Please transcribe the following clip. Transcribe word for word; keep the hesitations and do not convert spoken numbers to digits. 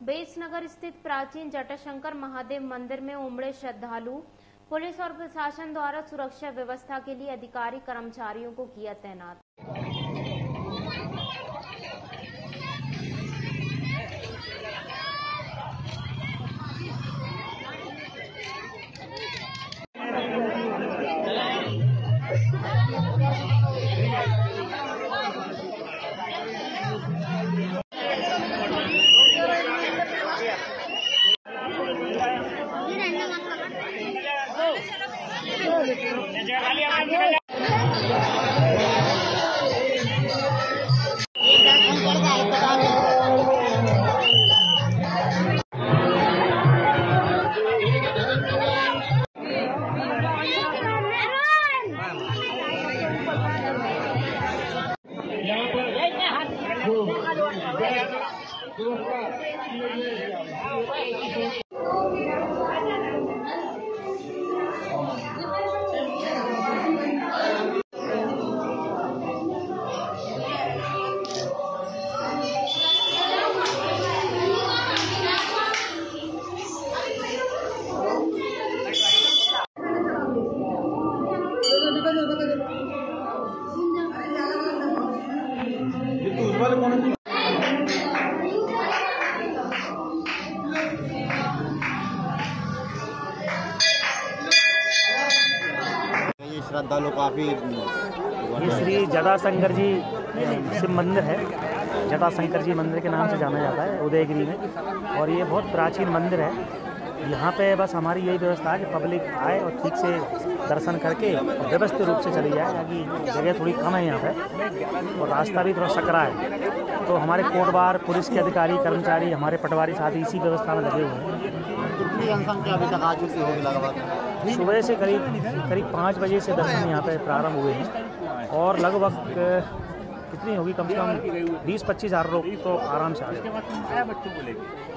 बेसनगर स्थित प्राचीन जटाशंकर महादेव मंदिर में उमड़े श्रद्धालु। पुलिस और प्रशासन द्वारा सुरक्षा व्यवस्था के लिए अधिकारी कर्मचारियों को किया तैनात। श्रद्धालु काफी ये श्री जटाशंकर जी शिव मंदिर है। जटाशंकर जी मंदिर के नाम से जाना जाता है उदयगिरी में, और ये बहुत प्राचीन मंदिर है। यहाँ पे बस हमारी यही व्यवस्था है कि पब्लिक आए और ठीक से दर्शन करके व्यवस्थित रूप से चली जाए, ताकि जगह थोड़ी कम है यहाँ पे और रास्ता भी थोड़ा सकरा है। तो हमारे कोटवार पुलिस के अधिकारी कर्मचारी, हमारे पटवारी साथी इसी व्यवस्था में लगे हुए हैं। कितनी जनसंख्या अभी तक आ चुकी होगी लगभग? सुबह से करीब करीब पाँच बजे से दर्शन यहाँ पे प्रारंभ हुए हैं और लगभग कितनी होगी, कम से कम बीस पच्चीस हज़ार लोग तो आराम से आ गए।